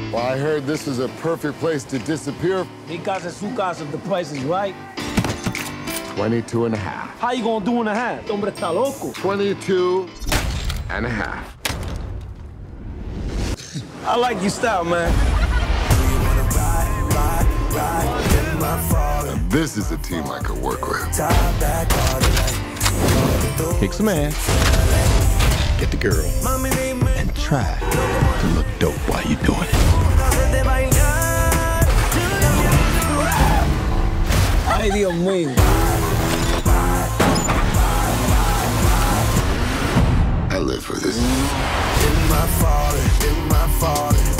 Well, I heard this is a perfect place to disappear. Because and su casa, the price is right. 22 and a half. How you gonna do and a half? Hombre está loco. 22 and a half. I like your style, man. Now, this is a team I could work with. Kick some ass, get the girl, and try to look dope while you're doing it. Ay, Dios mío. I live for this. In my falling.